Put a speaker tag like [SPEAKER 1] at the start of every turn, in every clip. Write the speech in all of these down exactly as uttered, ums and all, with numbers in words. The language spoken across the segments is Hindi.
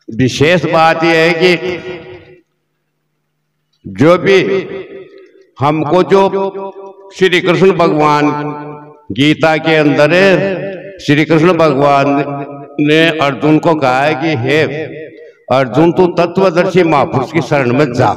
[SPEAKER 1] विशेष बात यह है कि जो भी हमको जो श्री कृष्ण भगवान गीता के अंदर श्री कृष्ण भगवान ने अर्जुन को कहा है कि हे अर्जुन तू तत्वदर्शी महापुरुष की शरण में जा।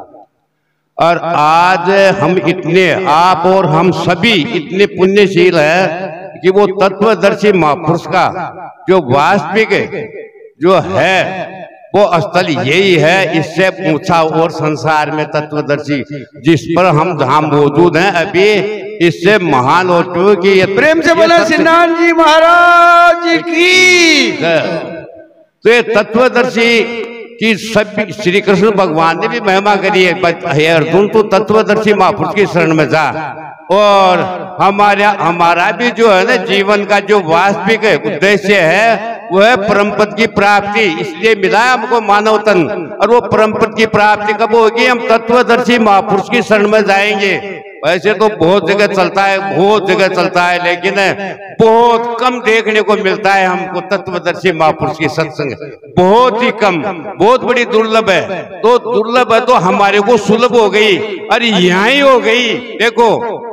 [SPEAKER 1] और आज हम इतने आप और हम सभी इतने पुण्यशील हैं कि वो तत्वदर्शी महापुरुष का जो वास्तविक जो है वो स्थल यही है। इससे ऊंचा और संसार में तत्वदर्शी जिस पर हम जहां मौजूद हैं अभी इससे महान हो चुके ये
[SPEAKER 2] प्रेम से बोला सिन्नान जी महाराज की।
[SPEAKER 1] तो ये तत्वदर्शी कि सभी श्री कृष्ण भगवान ने भी महिमा करी है। अर्जुन तो तत्वदर्शी महापुरुष की शरण में जा। और हमारा हमारा भी जो है ना जीवन का जो वास्तविक उद्देश्य है वो है परम पद की प्राप्ति। इसलिए मिला हमको मानव तन। और वो परम पद की प्राप्ति कब होगी? हम तत्वदर्शी महापुरुष की शरण में जाएंगे। वैसे तो बहुत जगह चलता है बहुत जगह चलता है लेकिन बहुत कम देखने को मिलता है हमको तत्वदर्शी महापुरुष की सत्संग, बहुत ही कम, बहुत बड़ी दुर्लभ है। तो दुर्लभ है तो हमारे को सुलभ हो गई। अरे यहाँ ही हो गई। देखो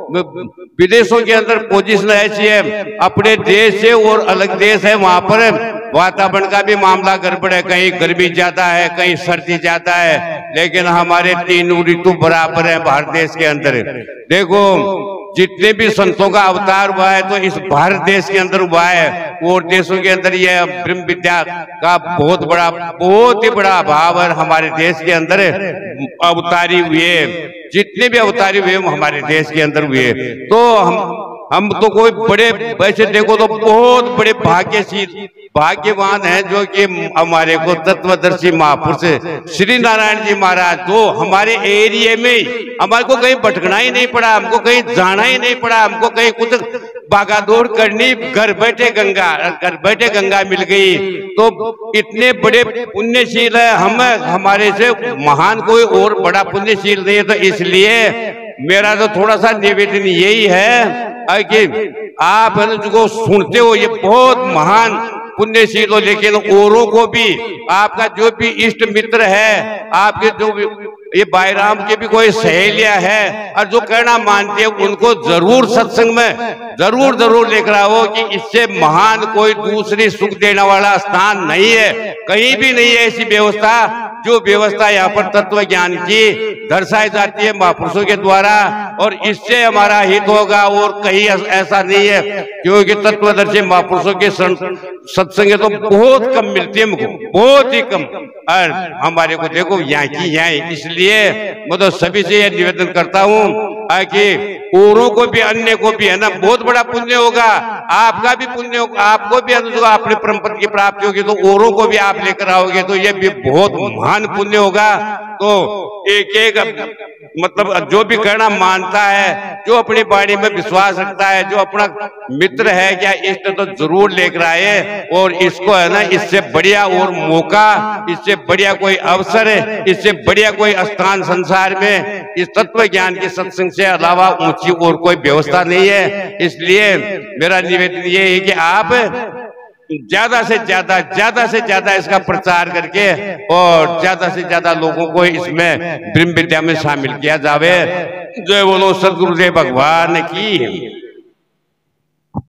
[SPEAKER 1] विदेशों के अंदर पोजीशन ऐसी है, अपने देश से और अलग देश है वहां पर वातावरण का भी मामला गड़बड़ है। कहीं गर्मी ज्यादा है कहीं सर्दी ज्यादा है लेकिन हमारे तीन ऋतु बराबर है भारत देश के अंदर। देखो जितने भी संतों का अवतार हुआ है तो इस भारत देश के अंदर हुआ है। और देशों के अंदर यह ब्रह्म विद्या का बहुत बड़ा बहुत ही बड़ा अभाव है। हमारे देश के अंदर अवतारी हुए जितने भी अवतारी हुए हमारे देश के अंदर हुए। तो हम हम तो कोई बड़े वैसे देखो तो बहुत बड़े भाग्यशील भाग्यवान हैं जो कि हमारे को तत्वदर्शी महापुरुष श्री नारायण जी महाराज तो हमारे एरिया में हमारे को कहीं भटकना ही नहीं पड़ा, हमको कहीं जाना ही नहीं पड़ा, हमको कहीं कुछ भागादौड़ करनी, घर बैठे गंगा घर बैठे गंगा मिल गई। तो इतने बड़े पुण्यशील है हम, हमारे से महान कोई और बड़ा पुण्यशील नहीं है। तो इसलिए मेरा तो थोड़ा सा निवेदन यही है कि आप जो सुनते हो ये बहुत महान पुण्यशील हो, लेकिन औरों को भी आपका जो भी इष्ट मित्र है आपके जो भी ये बाईराम के भी कोई सहेलियां है और जो कहना मानते हैं उनको जरूर सत्संग में जरूर जरूर लेकर आओ कि इससे महान कोई दूसरी सुख देने वाला स्थान नहीं है, कहीं भी नहीं है ऐसी व्यवस्था जो व्यवस्था यहाँ पर तत्व ज्ञान की दर्शाई जाती है महापुरुषों के द्वारा। और इससे हमारा हित होगा और कहीं ऐसा नहीं है क्योंकि तत्वदर्शी महापुरुषों के सत्संग तो बहुत कम मिलती है हमको, बहुत ही कम। और हमारे को देखो यहाँ की यहाँ, इसलिए मैं तो सभी से यह निवेदन करता हूँ कि औरों को भी अन्य को भी है ना बहुत बड़ा पुण्य होगा, आपका भी पुण्य होगा, आपको भी अपने परम पद की प्राप्ति होगी तो औरों को भी आप लेकर आओगे तो यह भी बहुत महान पुण्य होगा। तो एक एक मतलब जो भी करना मानता है, जो अपनी वाणी में विश्वास रखता है, जो अपना मित्र है क्या इष्ट तो जरूर लेकर आए। और इसको है ना इससे बढ़िया और मौका, इससे बढ़िया कोई अवसर है, इससे बढ़िया कोई स्थान संसार में इस तत्व ज्ञान के सत्संग से अलावा ऊंची और कोई व्यवस्था नहीं है। इसलिए मेरा निवेदन ये है कि आप ज्यादा से ज्यादा ज्यादा से ज्यादा इसका प्रचार करके और ज्यादा से ज्यादा लोगों को इसमें ब्रह्म विद्या में शामिल किया जावे। जय बोलो सदगुरुदेव भगवान की।